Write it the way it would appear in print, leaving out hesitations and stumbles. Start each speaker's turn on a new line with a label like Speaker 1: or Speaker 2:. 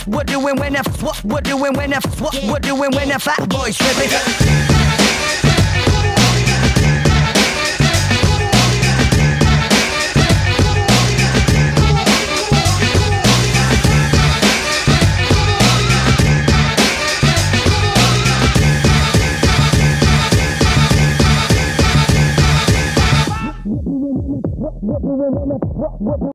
Speaker 1: what we're doing when what we're doing when what we're doing when the fat boys tripping. What